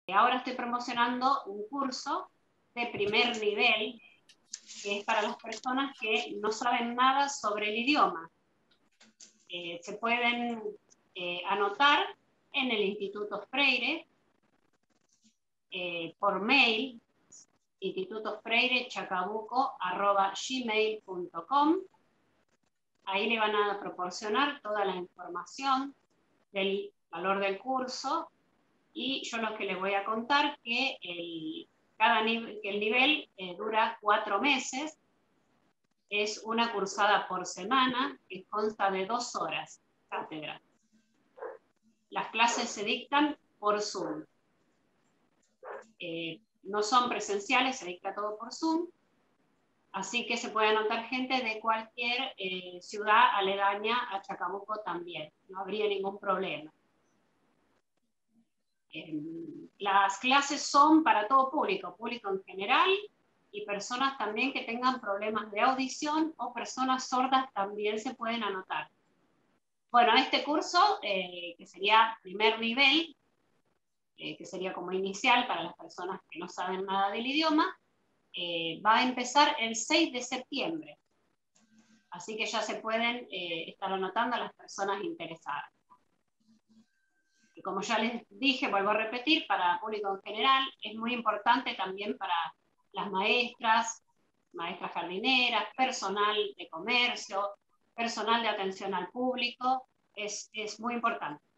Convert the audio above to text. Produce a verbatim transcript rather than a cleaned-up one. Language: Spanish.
Ahora estoy promocionando un curso de primer nivel, que es para las personas que no saben nada sobre el idioma. Eh, se pueden eh, anotar en el Instituto Freire, eh, por mail, institutofreirechacabuco arroba gmail punto com. Ahí le van a proporcionar toda la información del valor del curso, y yo lo que les voy a contar que el, cada nivel, que el nivel eh, dura cuatro meses, es una cursada por semana que consta de dos horas cátedra. Las clases se dictan por Zoom. Eh, no son presenciales, se dicta todo por Zoom, así que se puede anotar gente de cualquier eh, ciudad aledaña a Chacabuco también, no habría ningún problema. Eh, las clases son para todo público, público en general, y personas también que tengan problemas de audición o personas sordas también se pueden anotar. Bueno, este curso, eh, que sería primer nivel, eh, que sería como inicial para las personas que no saben nada del idioma, eh, va a empezar el seis de septiembre. Así que ya se pueden eh, estar anotando a las personas interesadas. Y como ya les dije, vuelvo a repetir, para público en general, es muy importante también para las maestras, maestras jardineras, personal de comercio, personal de atención al público, es, es muy importante.